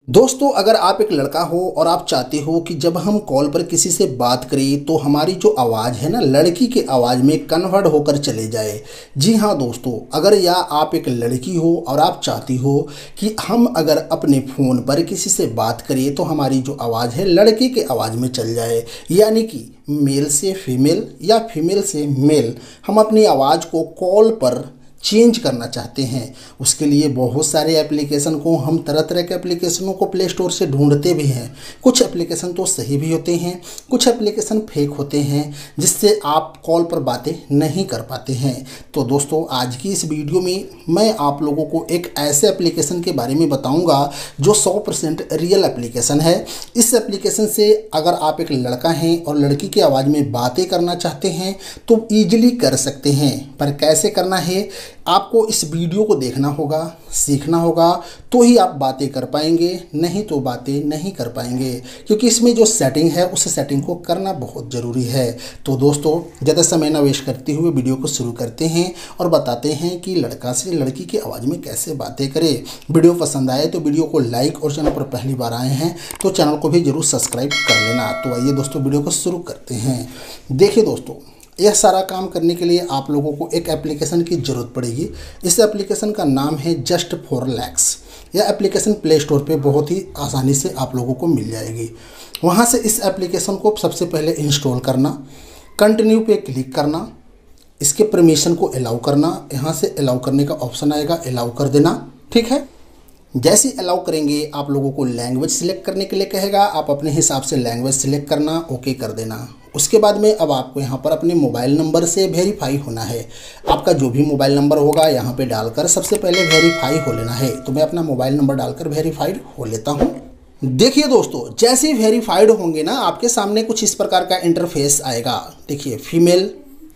दोस्तों, अगर आप एक लड़का हो और आप चाहते हो कि जब हम कॉल पर किसी से बात करें तो हमारी जो आवाज़ है ना लड़की के आवाज़ में कन्वर्ट होकर चले जाए। जी हाँ दोस्तों, अगर या आप एक लड़की हो और आप चाहती हो कि हम अगर अपने फ़ोन पर किसी से बात करें तो हमारी जो आवाज़ है लड़के के आवाज़ में चल जाए, यानी कि मेल से फीमेल या फीमेल से मेल, हम अपनी आवाज़ को कॉल पर चेंज करना चाहते हैं। उसके लिए बहुत सारे एप्लीकेशन को हम तरह तरह के एप्लीकेशनों को प्ले स्टोर से ढूंढते भी हैं। कुछ एप्लीकेशन तो सही भी होते हैं, कुछ एप्लीकेशन फेक होते हैं जिससे आप कॉल पर बातें नहीं कर पाते हैं। तो दोस्तों, आज की इस वीडियो में मैं आप लोगों को एक ऐसे एप्लीकेशन के बारे में बताऊंगा जो 100% रियल एप्लीकेशन है। इस एप्लीकेशन से अगर आप एक लड़का हैं और लड़की की आवाज़ में बातें करना चाहते हैं तो ईजिली कर सकते हैं। पर कैसे करना है, आपको इस वीडियो को देखना होगा, सीखना होगा, तो ही आप बातें कर पाएंगे, नहीं तो बातें नहीं कर पाएंगे। क्योंकि इसमें जो सेटिंग है उस सेटिंग को करना बहुत ज़रूरी है। तो दोस्तों, ज़्यादा समय न वेस्ट करते हुए वीडियो को शुरू करते हैं और बताते हैं कि लड़का से लड़की की आवाज़ में कैसे बातें करें। वीडियो पसंद आए तो वीडियो को लाइक, और चैनल पर पहली बार आए हैं तो चैनल को भी ज़रूर सब्सक्राइब कर लेना। तो आइए दोस्तों, वीडियो को शुरू करते हैं। देखिए दोस्तों, यह सारा काम करने के लिए आप लोगों को एक एप्लीकेशन की ज़रूरत पड़ेगी। इस एप्लीकेशन का नाम है जस्ट फॉर लैक्स। यह एप्लीकेशन प्ले स्टोर पे बहुत ही आसानी से आप लोगों को मिल जाएगी। वहाँ से इस एप्लीकेशन को सबसे पहले इंस्टॉल करना, कंटिन्यू पे क्लिक करना, इसके परमिशन को अलाउ करना। यहाँ से अलाउ करने का ऑप्शन आएगा, अलाउ कर देना। ठीक है, जैसे अलाउ करेंगे आप लोगों को लैंग्वेज सिलेक्ट करने के लिए कहेगा। आप अपने हिसाब से लैंग्वेज सिलेक्ट करना, ओके कर देना। उसके बाद में अब आपको यहाँ पर अपने मोबाइल नंबर से वेरीफाई होना है। आपका जो भी मोबाइल नंबर होगा यहाँ पे डालकर सबसे पहले वेरीफाई हो लेना है। तो मैं अपना मोबाइल नंबर डालकर वेरीफाइड हो लेता हूँ। देखिए दोस्तों, जैसे ही वेरीफाइड होंगे ना, आपके सामने कुछ इस प्रकार का इंटरफेस आएगा। देखिए, फीमेल,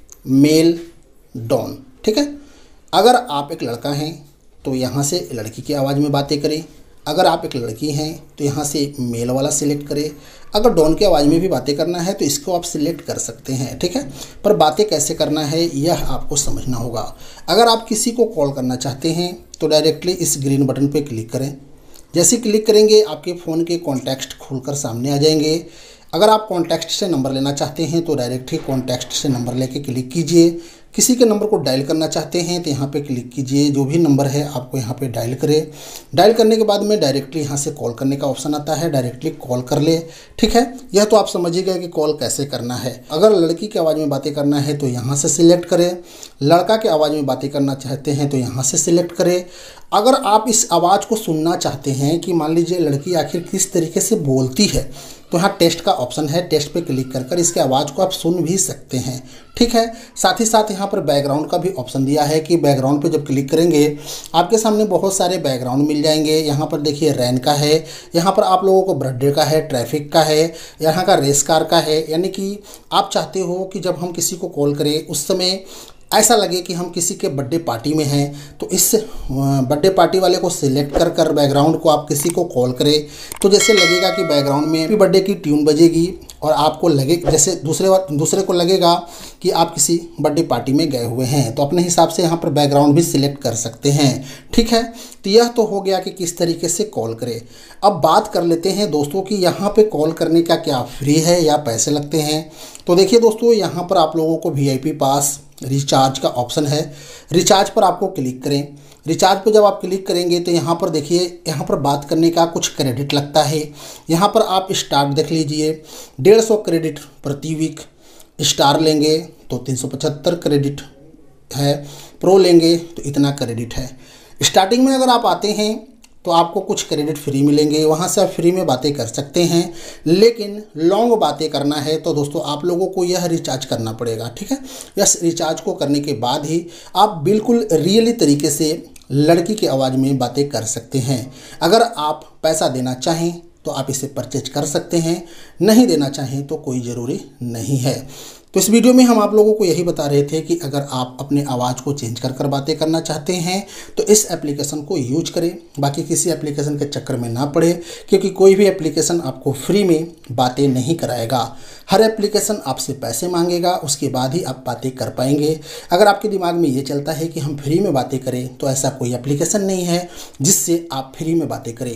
मेल, डॉन। ठीक है, अगर आप एक लड़का हैं तो यहाँ से लड़की की आवाज़ में बातें करें। अगर आप एक लड़की हैं तो यहाँ से मेल वाला सिलेक्ट करें। अगर डॉन की आवाज़ में भी बातें करना है तो इसको आप सिलेक्ट कर सकते हैं। ठीक है, पर बातें कैसे करना है यह आपको समझना होगा। अगर आप किसी को कॉल करना चाहते हैं तो डायरेक्टली इस ग्रीन बटन पर क्लिक करें। जैसे क्लिक करेंगे आपके फ़ोन के कॉन्टैक्ट खुलकर सामने आ जाएंगे। अगर आप कॉन्टैक्ट से नंबर लेना चाहते हैं तो डायरेक्ट ही कॉन्टैक्ट से नंबर लेके क्लिक कीजिए। किसी के नंबर को डायल करना चाहते हैं तो यहाँ पे क्लिक कीजिए। जो भी नंबर है आपको यहाँ पे डायल करें। डायल करने के बाद में डायरेक्टली यहाँ से कॉल करने का ऑप्शन आता है, डायरेक्टली कॉल कर ले। ठीक है, यह तो आप समझिएगा कि कॉल कैसे करना है। अगर लड़की की आवाज़ में बातें करना है तो यहाँ से सिलेक्ट करें। लड़का की आवाज़ में बातें करना चाहते हैं तो यहाँ से सिलेक्ट करें। अगर आप इस आवाज़ को सुनना चाहते हैं कि मान लीजिए लड़की आखिर किस तरीके से बोलती है तो यहाँ टेस्ट का ऑप्शन है, टेस्ट पे क्लिक कर इसके आवाज़ को आप सुन भी सकते हैं। ठीक है, साथ ही साथ यहाँ पर बैकग्राउंड का भी ऑप्शन दिया है कि बैकग्राउंड पे जब क्लिक करेंगे आपके सामने बहुत सारे बैकग्राउंड मिल जाएंगे। यहाँ पर देखिए रैन का है, यहाँ पर आप लोगों को बर्थडे का है, ट्रैफिक का है, यहाँ का रेस कार का है। यानी कि आप चाहते हो कि जब हम किसी को कॉल करें उस समय ऐसा लगे कि हम किसी के बर्थडे पार्टी में हैं, तो इस बर्थडे पार्टी वाले को सिलेक्ट कर बैकग्राउंड को आप किसी को कॉल करें तो जैसे लगेगा कि बैकग्राउंड में हैप्पी बर्थडे की ट्यून बजेगी और आपको लगे जैसे दूसरे को लगेगा कि आप किसी बर्थडे पार्टी में गए हुए हैं। तो अपने हिसाब से यहाँ पर बैकग्राउंड भी सिलेक्ट कर सकते हैं। ठीक है, तो यह तो हो गया कि किस तरीके से कॉल करें। अब बात कर लेते हैं दोस्तों कि यहाँ पे कॉल करने का क्या फ्री है या पैसे लगते हैं। तो देखिए दोस्तों, यहाँ पर आप लोगों को VIP पास रिचार्ज का ऑप्शन है। रिचार्ज पर आपको क्लिक करें। रिचार्ज पर जब आप क्लिक करेंगे तो यहाँ पर देखिए, यहाँ पर बात करने का कुछ क्रेडिट लगता है। यहाँ पर आप स्टार्ट देख लीजिए, 150 क्रेडिट प्रति वीक। स्टार लेंगे तो 375 क्रेडिट है, प्रो लेंगे तो इतना क्रेडिट है। स्टार्टिंग में अगर आप आते हैं तो आपको कुछ क्रेडिट फ्री मिलेंगे, वहाँ से आप फ्री में बातें कर सकते हैं। लेकिन लॉन्ग बातें करना है तो दोस्तों आप लोगों को यह रिचार्ज करना पड़ेगा। ठीक है, यस, रिचार्ज को करने के बाद ही आप बिल्कुल रियली तरीके से लड़की की आवाज़ में बातें कर सकते हैं। अगर आप पैसा देना चाहें तो आप इसे परचेज कर सकते हैं, नहीं देना चाहें तो कोई ज़रूरी नहीं है। तो इस वीडियो में हम आप लोगों को यही बता रहे थे कि अगर आप अपने आवाज़ को चेंज कर बातें करना चाहते हैं तो इस एप्लीकेशन को यूज करें। बाकी किसी एप्लीकेशन के चक्कर में ना पड़े, क्योंकि कोई भी एप्लीकेशन आपको फ्री में बातें नहीं कराएगा। हर एप्लीकेशन आपसे पैसे मांगेगा, उसके बाद ही आप बातें कर पाएंगे। अगर आपके दिमाग में ये चलता है कि हम फ्री में बातें करें तो ऐसा कोई एप्लीकेशन नहीं है जिससे आप फ्री में बातें करें।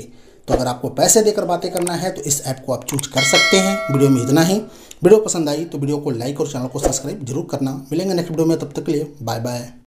तो अगर आपको पैसे देकर बातें करना है तो इस ऐप को आप चूज कर सकते हैं। वीडियो में इतना ही। वीडियो पसंद आई तो वीडियो को लाइक और चैनल को सब्सक्राइब जरूर करना। मिलेंगे नेक्स्ट वीडियो में, तब तक के लिए बाय बाय।